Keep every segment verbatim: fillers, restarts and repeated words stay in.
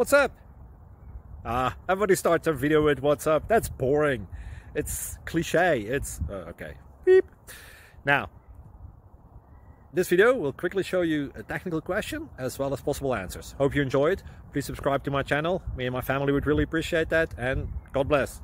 What's up? Ah, everybody starts their video with what's up. That's boring. It's cliche. It's... Uh, okay. Beep. Now, this video will quickly show you a technical question as well as possible answers. Hope you enjoyed. Please subscribe to my channel. Me and my family would really appreciate that. And God bless.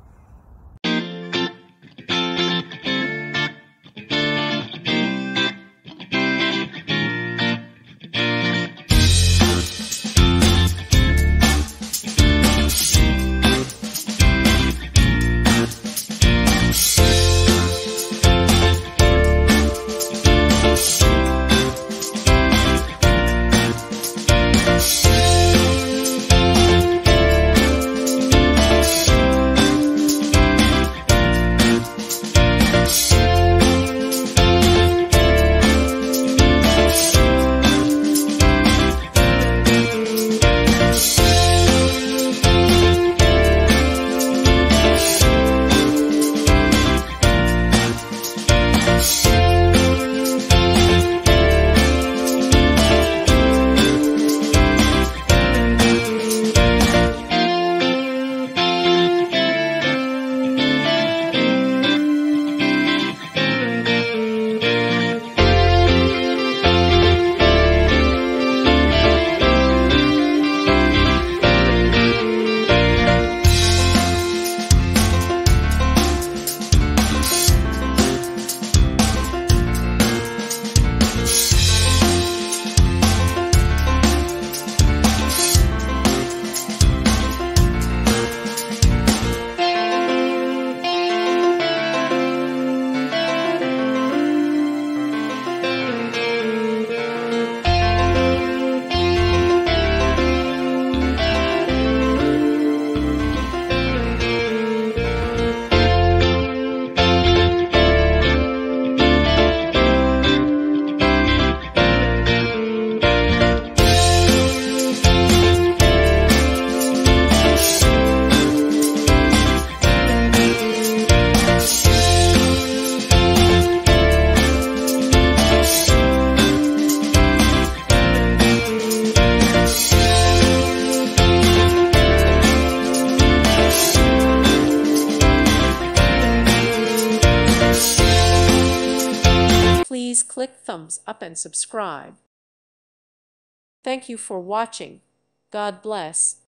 Please click thumbs up and subscribe. Thank you for watching. God bless.